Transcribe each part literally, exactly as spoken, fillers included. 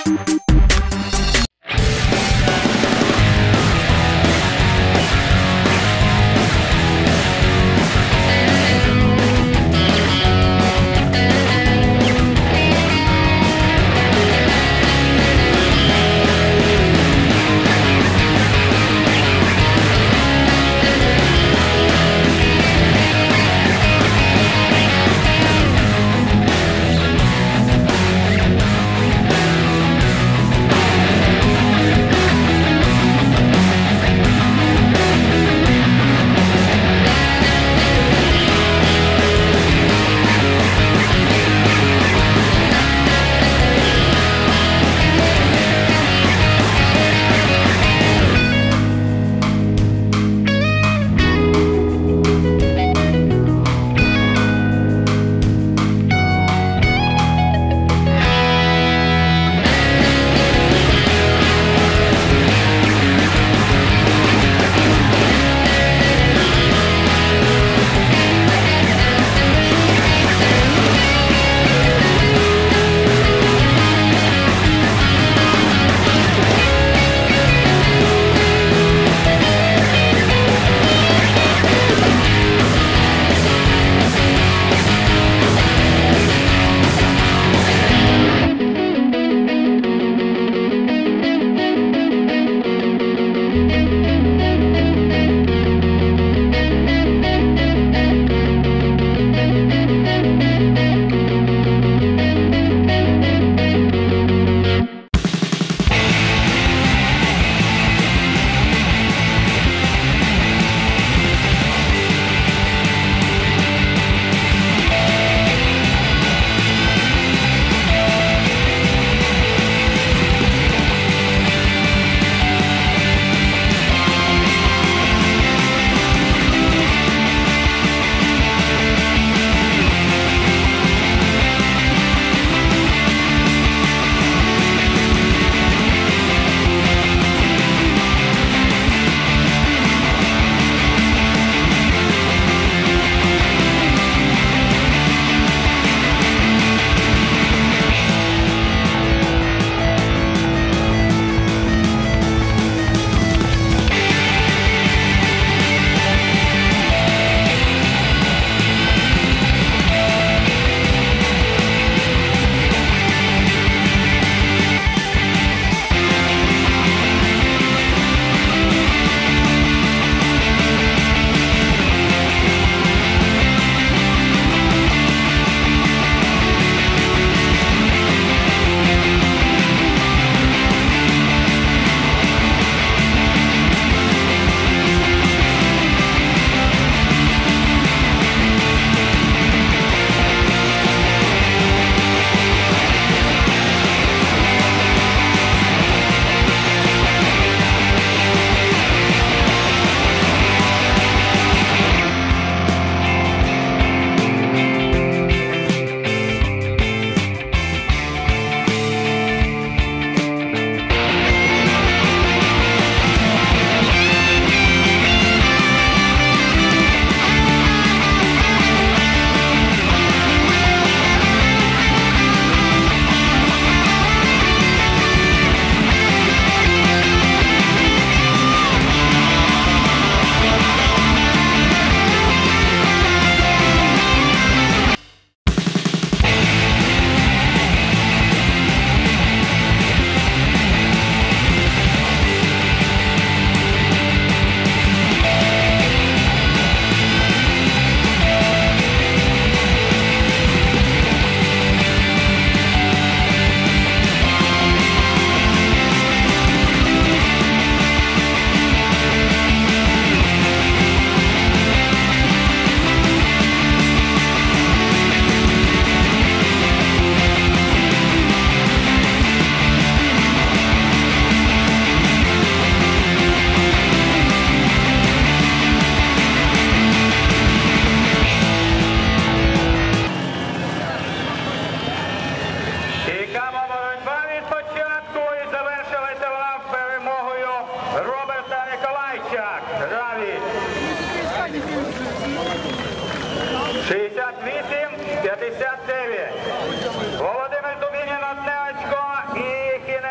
шістдесят вісім п'ятдесят дев'ять. Володимир Дубінін одне очко і кінець.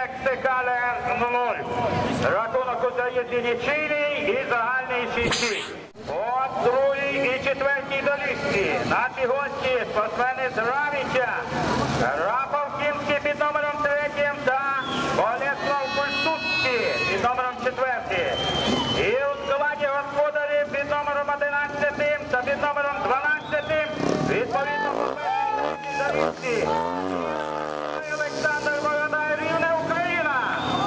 Стекале нуль. Рахунок у заїзді нічийний і загальний шість. От другій і четвертій долівці. На пігонці спортсмени з Равіча. Рапов Кімський під номером третім та Болеслав Культуцький під номером четвертим. І у складі господарів під номером одинадцятим та під номером дванадцятим відповідно по першій долівці. Олександр Бородай, Рівне, Україна.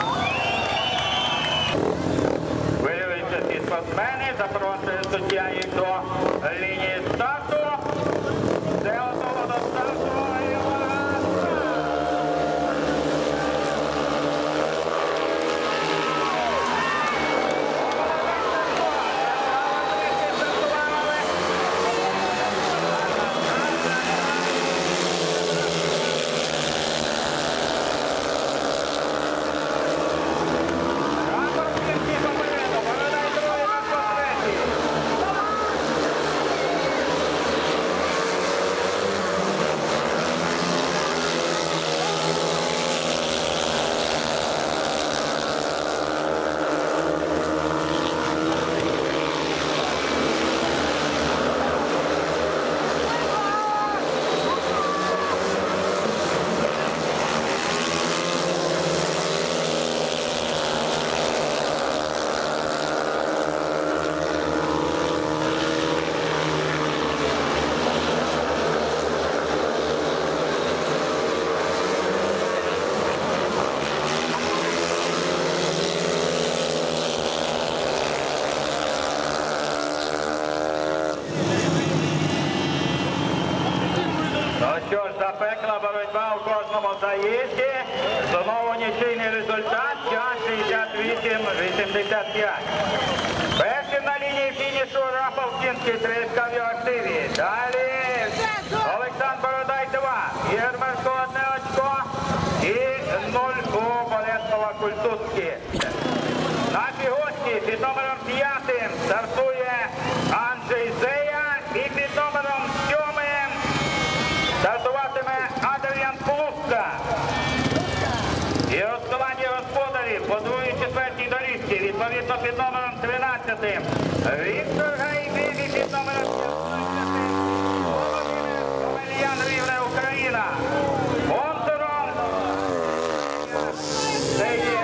Хвилюються ці спортсмени, запрошує суддя їх до лінії старту. Це готово до старту. І увага! Що ж, запекла боротьба у кожному заїзді. Знову нічийний результат. Час шістдесят вісім вісімдесят п'ять. Першим на лінії фінішу Рапов Кімський, тридцять в активі. Далі Олександр Бородай два. Ігор Марко одне очко. І нуль у Болеслава Культуцький. Наші гості під номером п'ятим стартує Анджей Зея. І під номером сьомим стартуватиме Адріан Полуска. І у складі господарів по другій четвертій доріжці, відповідно під номером тринадцятим Віктор Гайбій, під номером п'ятнадцятим Омельян, Рівне, Україна. Спонсором це є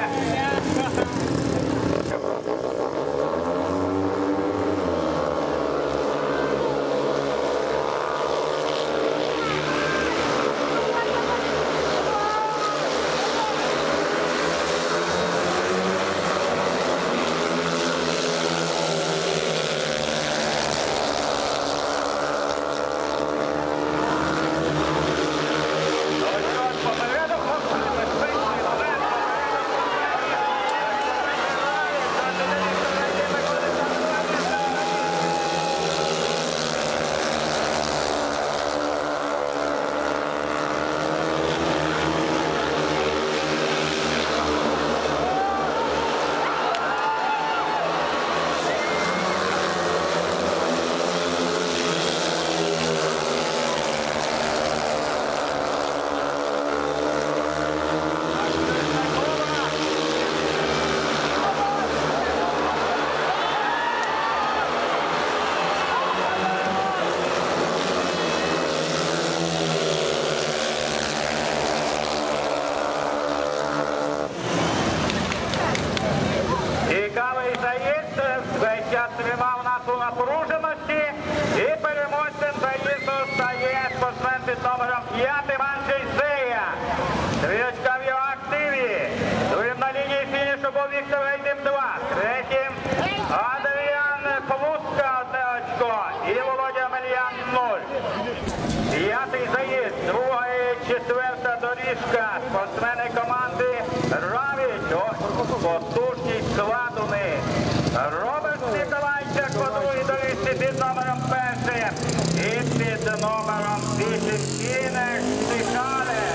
тримав нас у напруженості і переможцем заїзду стає спортсмен під номером п'ятим Анджей Зея. Три очка в його активі. Другим на лінії фінішу був Віктор Гайдим два. Третім Адріан Полуска одне очко і Володя Омельян нуль. П'ятий заїзд, друга і четверта доріжка. Спортсмени команди Равіч. Потужний склад у них. Роберт Ніколайчак по другій доріжці під номером першим і під номером вісім Кінек Стекале.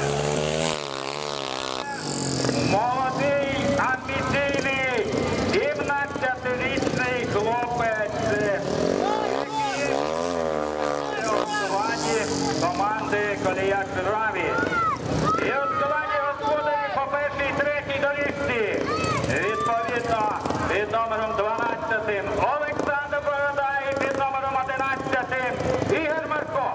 Молодий, амбіційний, сімнадцятирічний хлопець, який у складі команди Колія Равіч. І у складі господарів по першій, третій дванадцятим Олександр Борода і під номером одинадцятим Ігор Марко.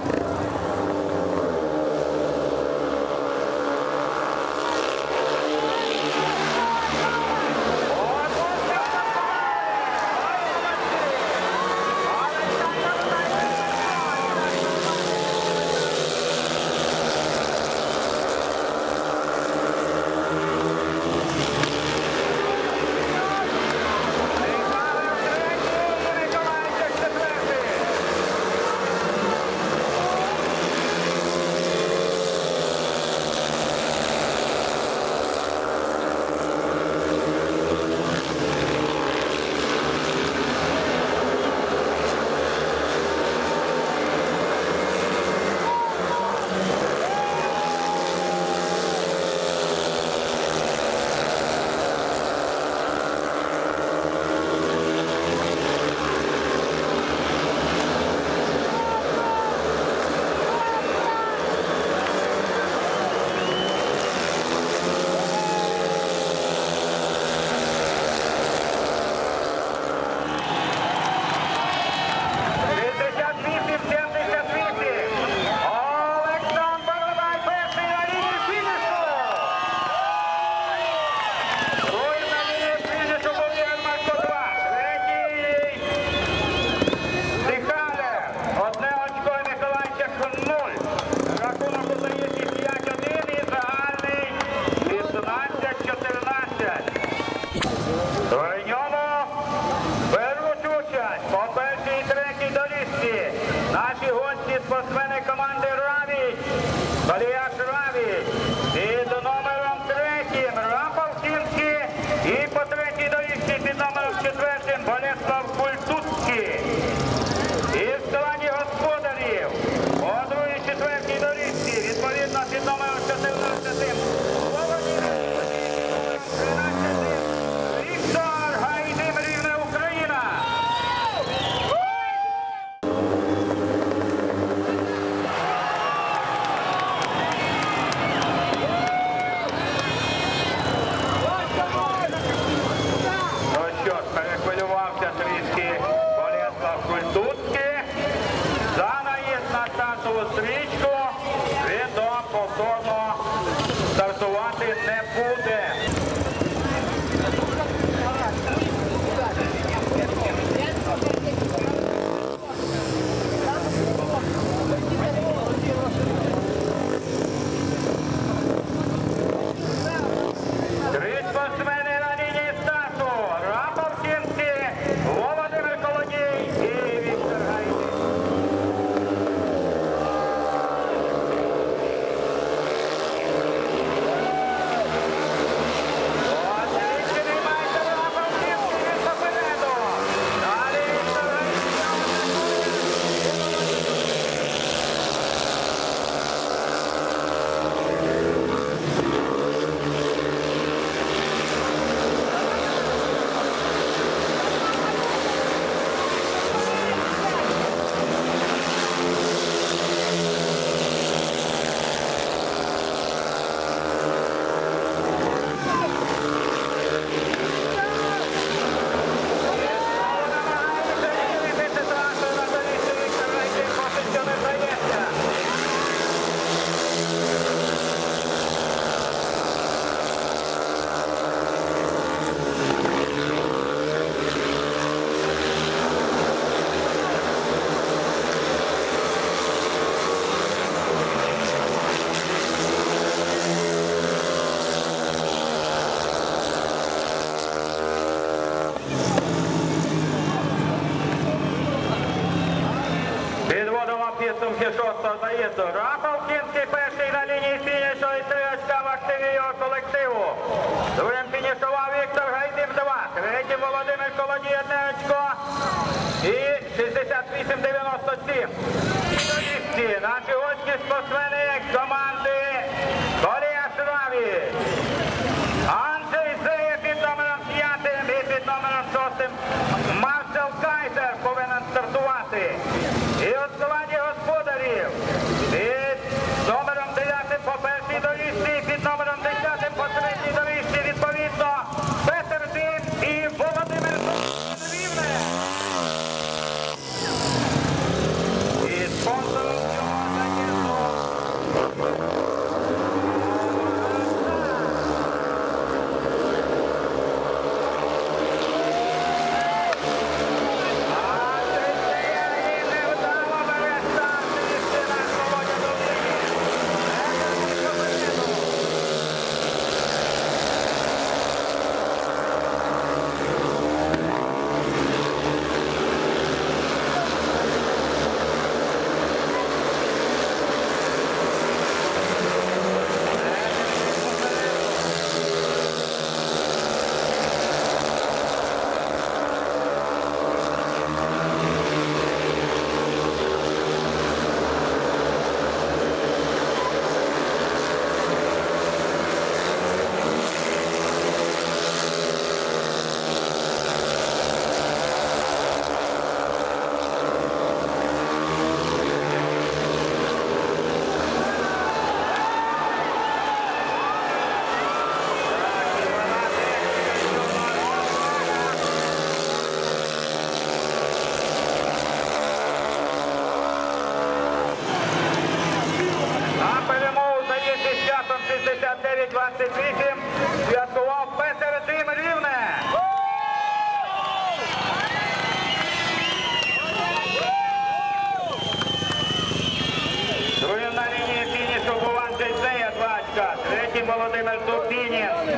Наші гості спортсмени команди Равіч, Баліяш Равіч, під номером третім Рапавкінський і по третій доріжці під номером четвертим Болеслав Культуцький. І в складі господарів по другій четвертій доріжці відповідно під номером чотирнадцятим Володимир, тринадцятим Віктор Гайдим, Рівне, Україна. Перехвилювався трішки Болеслав Культуцький. За наїзд на стартову стрічку він повторно стартувати не буде. Три спортсмени на лінії старту. Рапавкінський, Володимир Колодій і Віктор Гайдин. Освічений майстер Рапавкінський від попереду. Далі Віктор Гайдин. Підводимо підсумки шостого заїзду. Рапавкінський перший на лінії фінішу і три очка в активі його колективу. Другим фінішував Віктор Гайдим два. Третім Володимир Колодій одне очко і шістдесят вісім дев'яносто сім. Наші гості спортсмени команди Баліяш Равіч. Андрій Зеєв під номером п'ятим і під номером шостим Маршал Кайзер повинен стартувати. І у складі господарів під номером дев'ятим по першій доріжці, під номером десятим по третій доріжці відповідно Петер Дим і Володимир Колодій.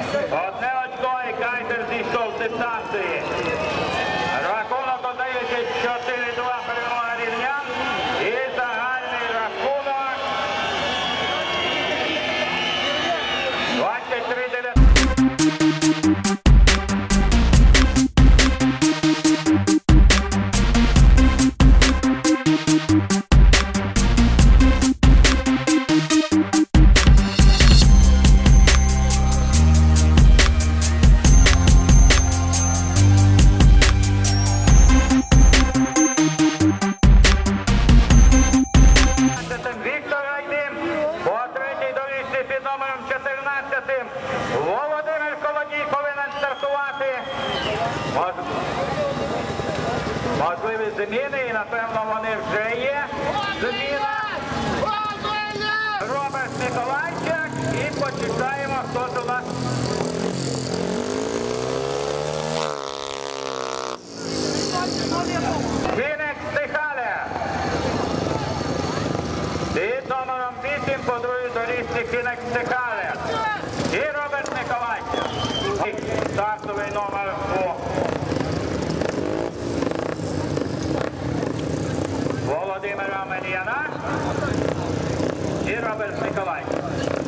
Одне очко і Кайзер зійшов з дистанції. Рахунок одається чотири-два, перемога рівнян. І загальний рахунок двадцять три дев'ятнадцять. Володимир Колодій повинен стартувати. Можливі заміни, і напевно вони вже є. Заміна. Роберт Николайчак. І почитаємо, хто ж у нас. Фінекс Стихаля. Під номером вісім по другій доріжці Фінекс Стихаля. І Роберт Николайчак. Стартовий номер у Володимира Мельяна і Роберт Николайчак.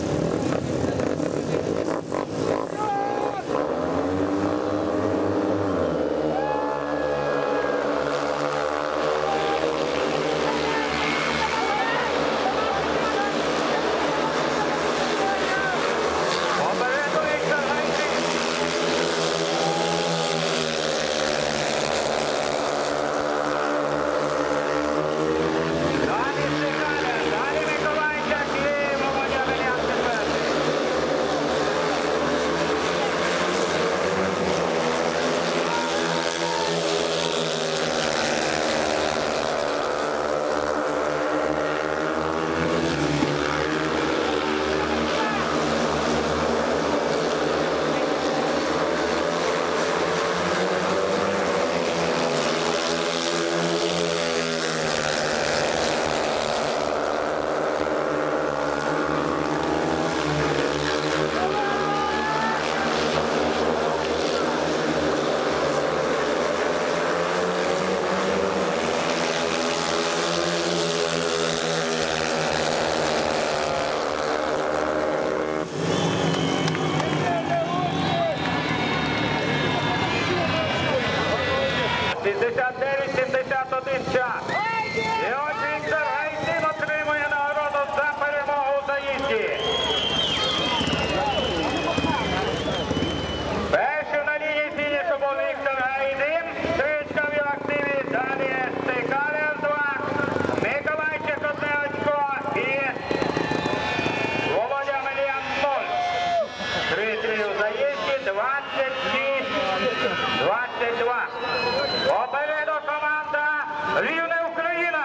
шістдесят дев'ять сімдесят один час. І ось Віктор Гайсин отримує нагороду за перемогу у заїзді. Першим на лінії фінішу був Віктор Гайсин. Стрічка в його активі. Далі Стихаля два. Николайчик одне очко. І Володя Мельян нуль. Три-три у заїзді. двадцять шість двадцять два. Попереду команда Рівне Україна.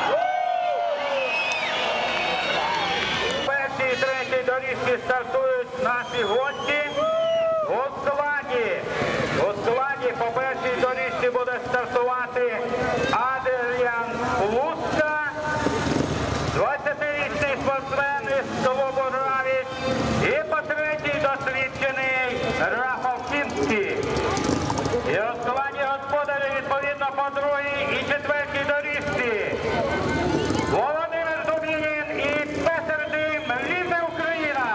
Перші і третій доріжки стартують наші гості. У складі, у складі по першій доріжці буде стартувати Адріан Луска, двадцятирічний спортсмен із клубу «Равіч». І по третій досвідчений Рафал Кінський. І у складі господарі відповідно по другій і четвертій доріжці Володимир Дубінін і Петер Дим, Рівне Україна.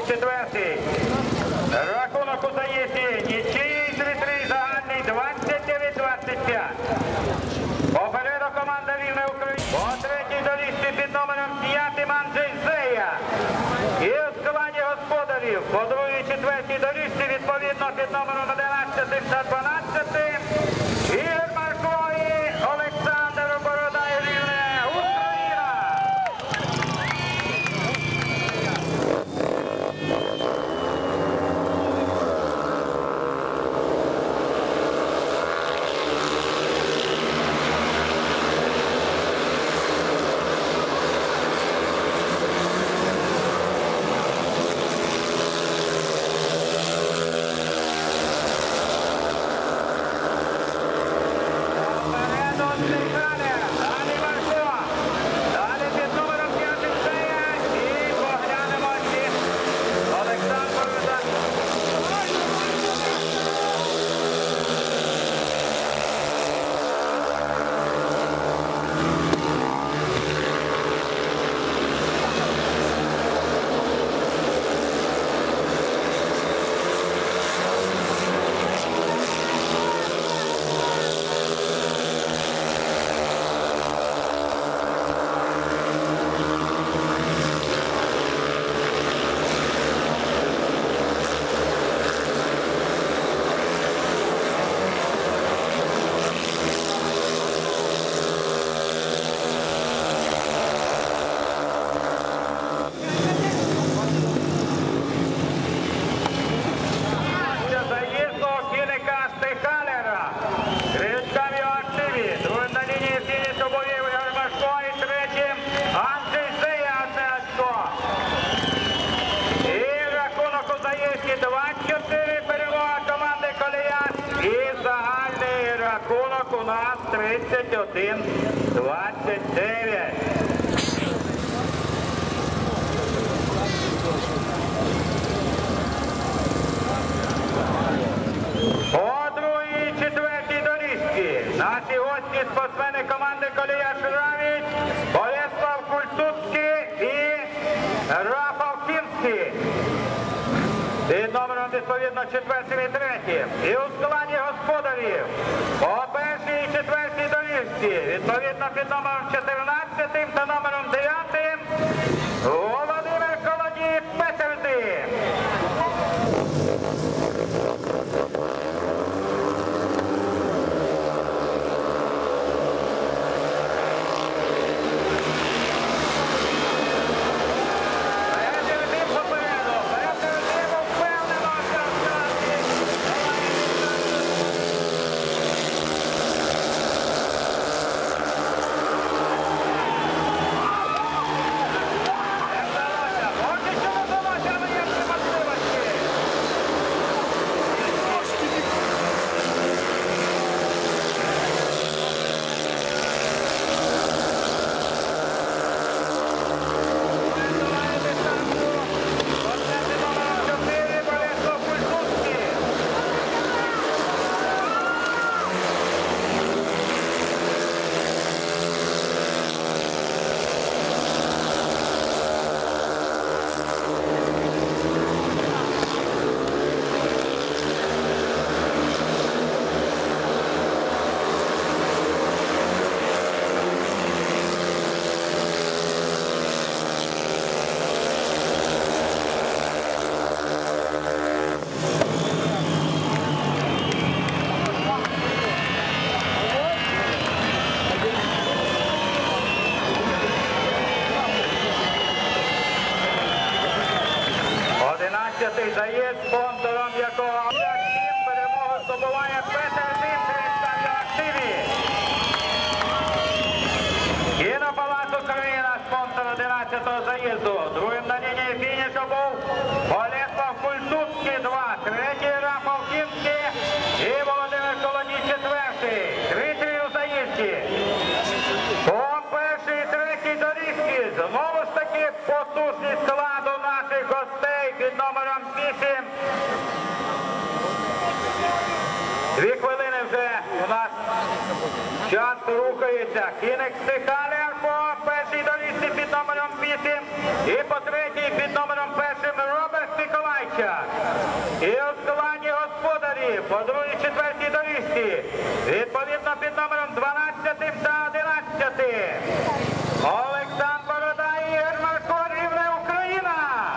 четвертий. Рахунок у заїзді нічиїй три-три, загальний двадцять дев'ять двадцять п'ять. Попереду команда Рівне України. По третій доріжці під номером п'ятим Анджей Зея. І у складі господарів по другій четвертій доріжці відповідно під номером одинадцятим та дванадцятим. Ігор Марко і Олександр Бородай Рівне, Україна. Рахунок у нас тридцять один двадцять дев'ять. По другій четвертій доріжці наші гості спортсмени команди Колія Шравіч, Болеслав Кульцуцький і Рафал Кінський. Під номером відповідно четвертим і третім. І у складі господарів по першій і четвертій доріжці відповідно під номером чотирнадцятим та номером дев'ятим Володимир Колодій Петерди. одинадцятий заїзд, спонсором якого перемогу здобуває Петер Димтрик в активі. Кінопалац Україна, спонсор одинадцятого заїзду. Другим на лінії фінішу був Болеслав Кульцуцький, два. Третій Рафал Кінський і Володимир Колодій, четвертий. Три-три у заїзді. По першій і третій доріжці знову ж таки потужність складу наших гостей під номером вісім. Дві хвилини вже у нас час рухається. Кінець Стихалер по першій першій доріжці під номером вісім і по третій під номером першим Роберт Миколайчак. І у складі господарів по другій четвертій доріжці відповідно під номером дванадцятим та одинадцятим Олександр Борода і Ігор Марко, Рівне, Україна.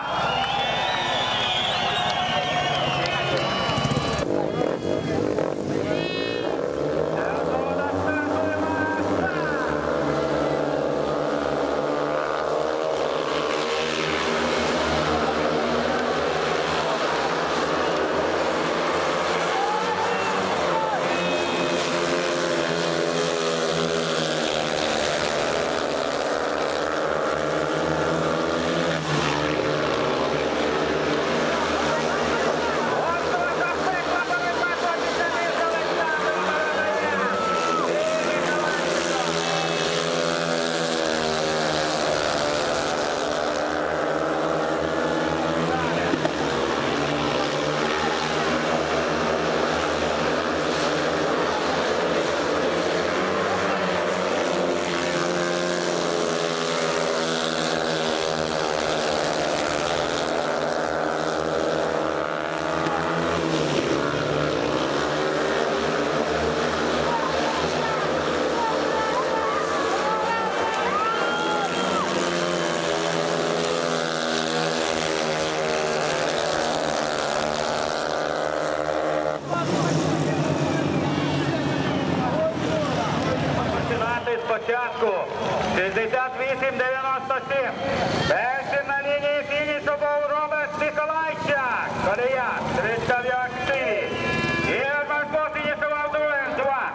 Спочатку шістдесят вісім дев'яносто сім. Першим на лінії фінішу був Роберт Миколайчак. Колія, стрічка в його активі. Ігор Марко фінішував другим, два.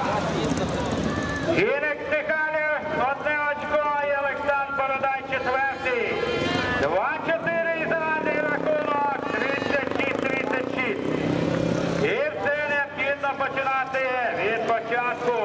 Гінек Стихалів, одне очко і Олександр Бородай четвертий. два-чотири і загальний рахунок тридцять шість тридцять шість. І все необхідно починати від початку.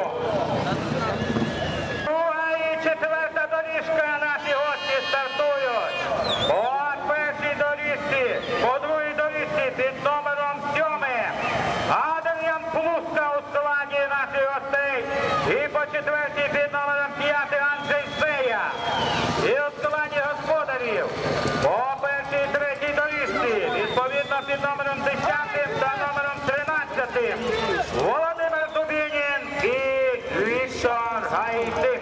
Четверта доріжка, наші гості стартують. По першій доріжці, по другій доріжці під номером сьомим Адріан Плуска у складі наших гостей. І по четвертій під номером п'ятим Анджей Сея. І у складі господарів по першій і третій доріжці, відповідно під номером десятим та номером тринадцятим Володимир Дубінін і Віктор Гайдин.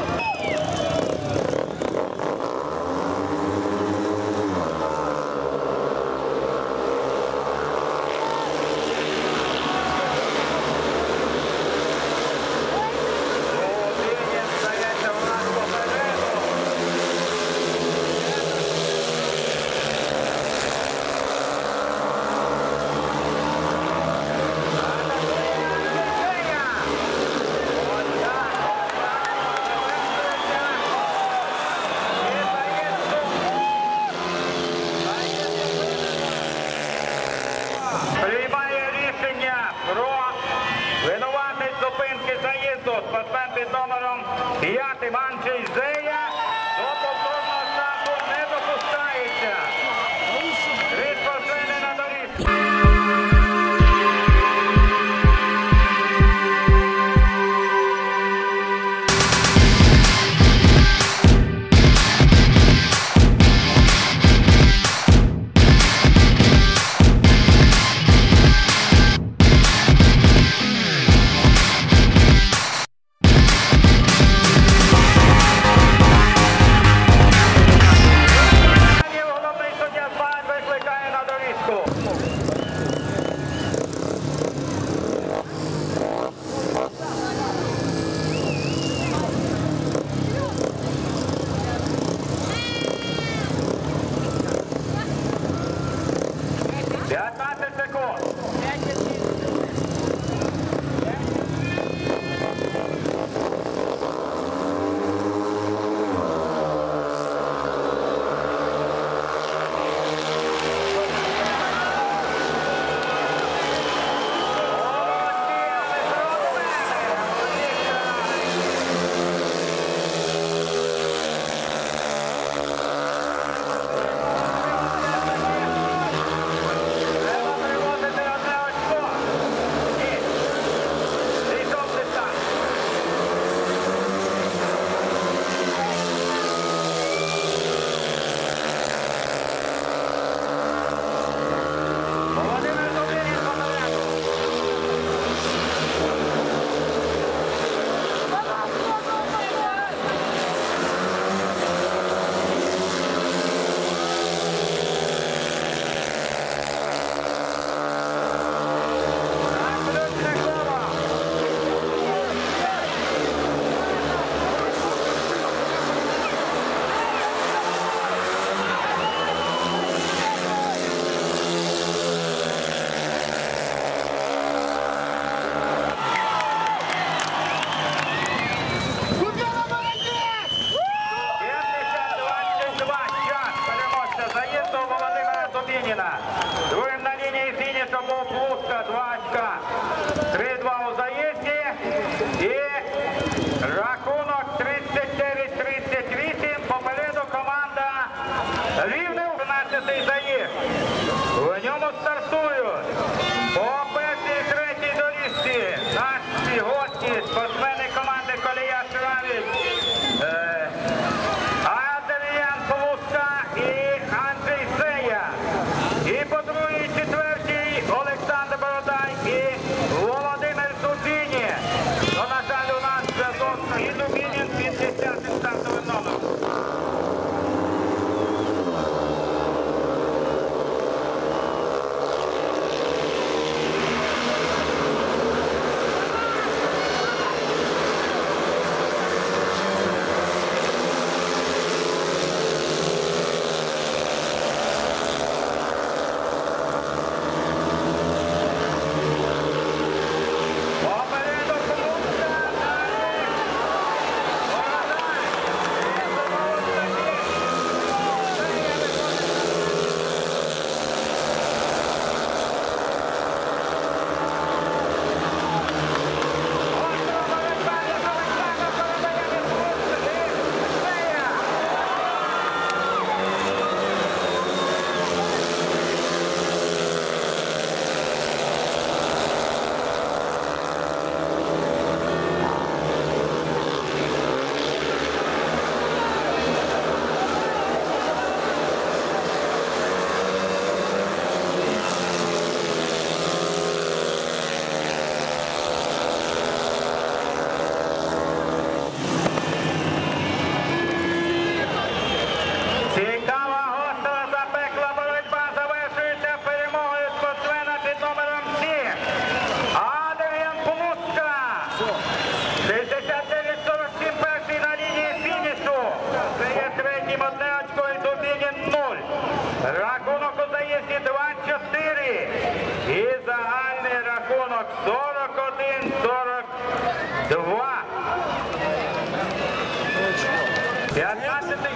Приймає рішення про винуватість зупинки заїзду спортсмен під номером п'ятим Анджей Зея. До повторного старту не допускається. Три спортсмени на доріжці. Дубініна. Другим на лінії фінішу був Плуска, два очка. три-два у заїзді. І рахунок тридцять дев'ять тридцять вісім. Попереду команда Рівне. тринадцятий заїзд. У ньому стартують по першій і третій доріжці наші гості, спортсмени команди Колія Шравіч, е, Адріан Плуска і Андрій Сея. І по другій і четвертій Олександр Бородай і Володимир Дубінін. Ну, на жаль, у нас зв'язок і Дубінін під десятим стартовим номером. Рахунок у заїзді два-чотири. І загальний рахунок сорок один сорок два. п'ятнадцятий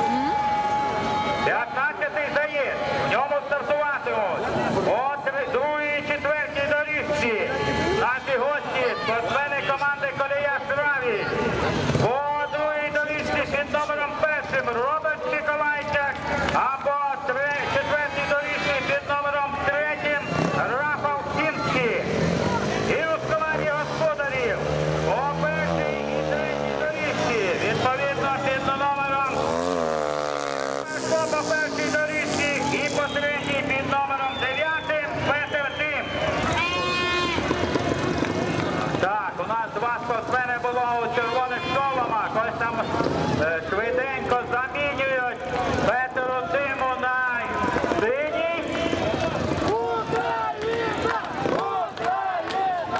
заїзд. В ньому стартуватимуть по другій і четвертій доріжці наші гості, спортсмени команди Колія Шравіч. По другій доріжці під номером першим Роберт Чиколайчак, а по четвертій доріжці під номером третім Рафал Кінський. І у складі господарів по першій і третій доріжці відповідно під номером по першій доріжці і по третій під номером дев'ятим Петер Тим. Так, у нас два спортсмени було у червоних шоломах. Ось там е, швиденько замінюють Петеру Тиму на синій. Україна! Україна!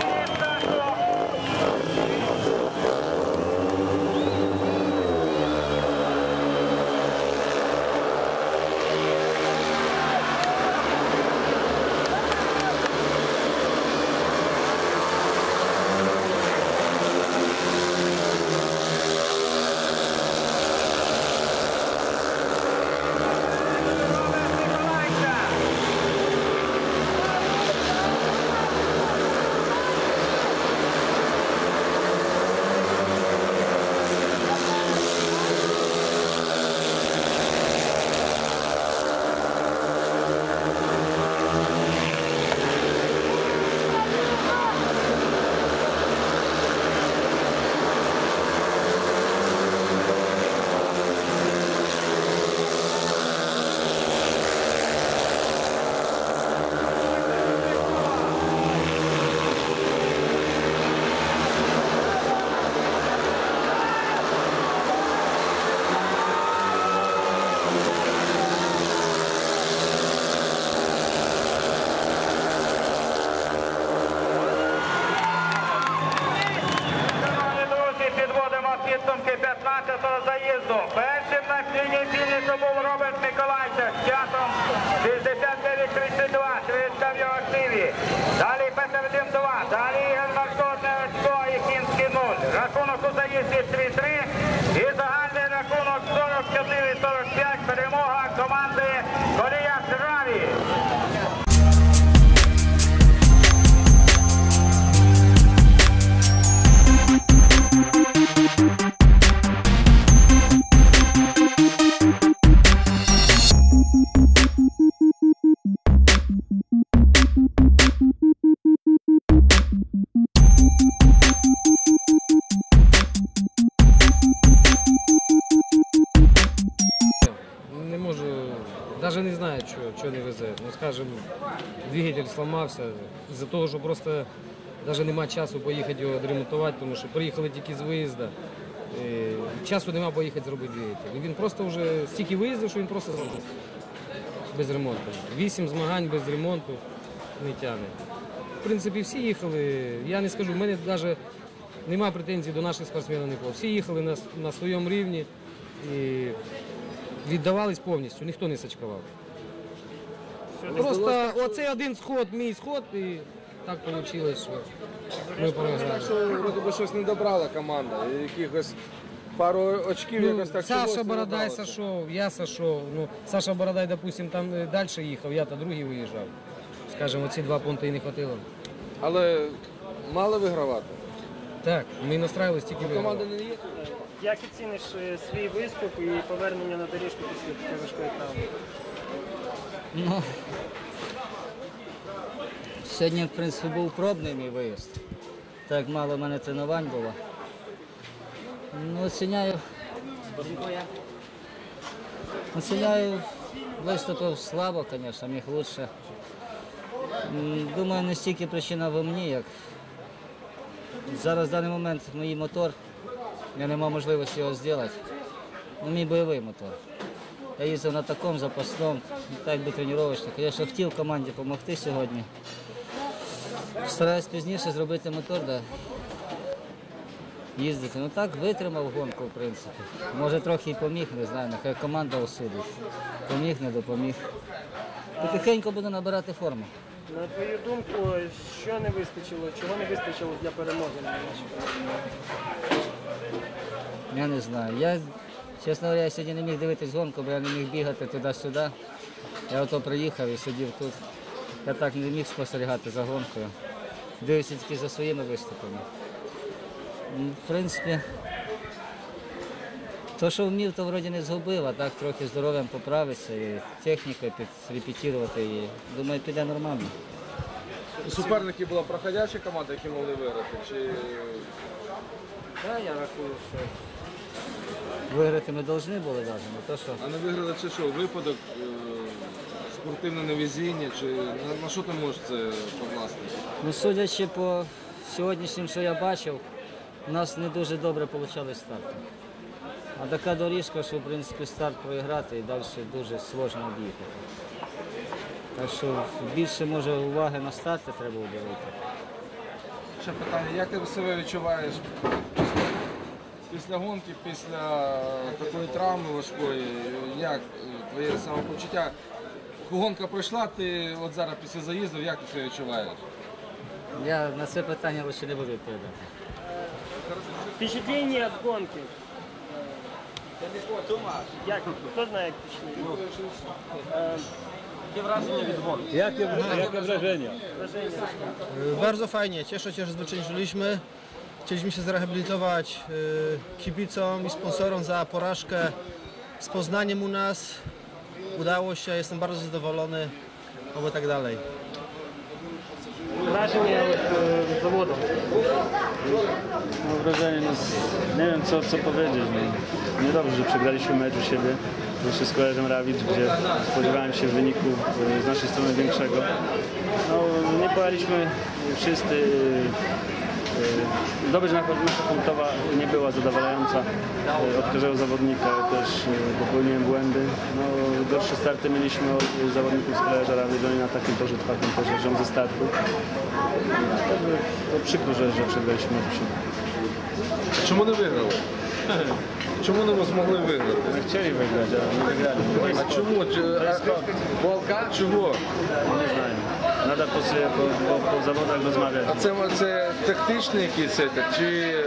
підсумки п'ятнадцятого заїзду. Першим на лінії фінішу був Роберт Миколайчик з часом шістдесят дев'ять тридцять два, швидка в його активі. Далі Петер Дим два, далі Ігор Марко одне очко і Кінський нуль. Рахунок у заїзді три-три і загальний рахунок сорок чотири сорок п'ять. Перемога команди Колія Шравіч. чого не везе. Ну, скажімо, двигатель зламався, з-за того, що просто навіть немає часу поїхати його відремонтувати, тому що приїхали тільки з виїзду. Е, Часу немає поїхати зробити двигатель. І він просто вже стільки виїздив, що він просто зробив. Без ремонту. Вісім змагань без ремонту не тягне. В принципі, всі їхали, я не скажу, в мене навіть немає претензій до наших спортсменів нікого. Всі їхали на, на своєму рівні і віддавались повністю, ніхто не сачкував. Просто оцей один сход, мій сход, і так вийшло, що ми програли. Що вроде би щось не добрала команда, якихось пару очків якось так. Саша Бородай сошов, я сошов. Ну, Саша Бородай, допустим, там далі їхав, я та другий виїжджав. Скажімо, ці два пункти і не хватило. Але мали вигравати. Так, ми настраювалися тільки Команда вигравати. не є. Як оціниш е, свій виступ і повернення на доріжку після такої важкої травми? Ну, сьогодні, в принципі, був пробний мій виїзд. Так мало в мене тренувань було. Ну, оціняю. Оціняю, виступив слабо, звісно, міг краще. Думаю, не стільки причина в мені, як зараз в даний момент мій мотор, я не мав можливості його зробити. Ну, мій бойовий мотор. Я їздив на такому запасному, так би тренувачник. Я ще хотів команді допомогти сьогодні. Стараюсь пізніше зробити мотор, да, їздити. Ну так, витримав гонку, в принципі. Може трохи і поміг, не знаю, нехай команда осудить. Поміг, не допоміг. Потихеньку буду набирати форму. На твою думку, що не вистачило, чого не вистачило для перемоги на нашій команді? Я не знаю. Я, чесно говоря, я сьогодні не міг дивитись гонку, бо я не міг бігати туди-сюди. Я ото приїхав і сидів тут. Я так не міг спостерігати за гонкою. Дивився тільки за своїми виступами. В принципі, то, що вмів, то вроді не згубив, а так трохи здоров'ям поправитися і технікою підрепетувати її. Думаю, піде нормально. Суперники була проходяща команда, які могли виграти? Чи... Так, я рахую, що виграти ми повинні були навіть, не то що. А не виграли чи що? Випадок, е, спортивне невезіння, чи на, на що ти можеш це покласти? Ну, судячи по сьогоднішнім, що я бачив, у нас не дуже добре вийшли старти. А така доріжка, що в принципі старт проіграти і далі дуже складно об'їхати. Так що більше, може, уваги на старти треба уділити. Ще питання, як ти себе відчуваєш після гонки, після такої травми важкої? Як твоє самопочуття? Гонка пройшла, ти от зараз після заїзду, як ти себе відчуваєш? Я на це питання лише не буду відповідати. Впечатлення від гонки. Як? Хто знає, як впечатлення? Jakie, jakie wrażenia? Bardzo fajnie, cieszę się, że zwyciężyliśmy. Chcieliśmy się zrehabilitować y, kibicom i sponsorom za porażkę z Poznaniem u nas. Udało się, jestem bardzo zadowolony, oby tak dalej. Враження від е, заводу. No, wrażenie, no, nie wiem co, co powiedzieć. No, niedobrze, że przegraliśmy mecz u siebie. Jeszcze z koleżem Rawicz, gdzie spodziewałem się wyniku e, z naszej strony większego. No, nie pojechaliśmy wszyscy. E, Zdobycz nasza punktowa nie była zadowalająca. E, Od każdego zawodnika też e, popełniłem błędy. No, gorsze starty mieliśmy od zawodników z koleża Rawicz, oni na takim torze czwartym poziomie ze startu. Także to przykro, że, że przegraliśmy mecz u siebie. Чому не виграли? Чому не змогли виграти? My chcieli wygrać, ale nie wygrali. А чому? Чи- а- Волка? Чого? Nie znają. Nadal po, sobie, po, po, po zawodach rozmawiać. А це, це тактичний якийсь це, чи е,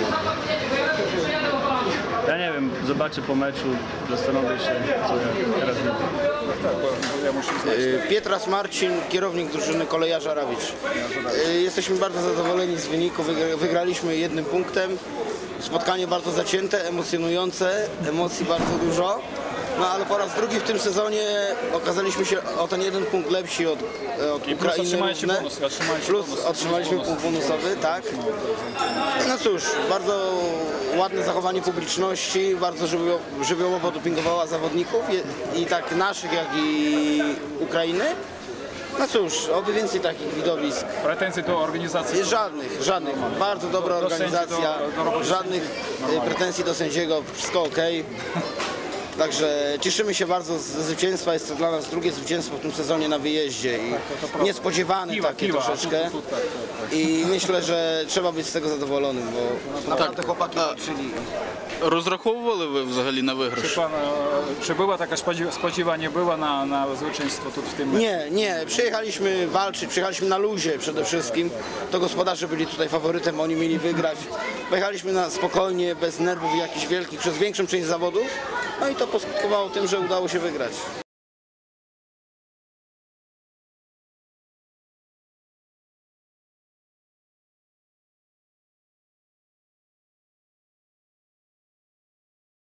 Ja nie wiem, zobaczę po meczu, zastanowię się, co ja teraz zrobię. Pietras Marcin, kierownik drużyny Kolejarza Rawicz. Jesteśmy bardzo zadowoleni z wyniku, Wygra- wygraliśmy jednym punktem. Spotkanie bardzo zacięte, emocjonujące, emocji bardzo dużo. No ale po raz drugi w tym sezonie okazaliśmy się o ten jeden punkt lepsi od, od I plus Ukrainy. otrzymaliście równe. bonus, otrzymaliście Plus bonus. otrzymaliśmy Bonus. punkt bonusowy, tak. No cóż, bardzo ładne zachowanie publiczności, bardzo żywioł, żywiołowo dopingowała zawodników i, i tak naszych, jak i Ukrainy. No cóż, oby więcej takich widowisk. Pretensji do organizacji? Żadnych, żadnych. Bardzo dobra Do- do sędzi, organizacja, do- do roboty żadnych sędziów. e, pretensji do sędziego, wszystko ok. Także cieszymy się bardzo ze zwycięstwa. Jest to dla nas drugie zwycięstwo w tym sezonie na wyjeździe i niespodziewane Piwa, takie piwa, troszeczkę. tu, tu, tu, tak, tak, tak. I myślę, że trzeba być z tego zadowolonym, bo naprawdę chłopaki walczyli. Розраховували ви взагалі на виграш? Czy, pan, e, czy była taka spodziew- spodziewanie była na, na zwycięstwo tu w tym meczu? Nie, nie, przyjechaliśmy walczyć, przyjechaliśmy na luzie przede wszystkim. To gospodarze byli tutaj faworytem, oni mieli wygrać. Pojechaliśmy na spokojnie, bez nerwów jakichś wielkich, przez większą część zawodów. No i to poskutkowało tym, że udało się wygrać.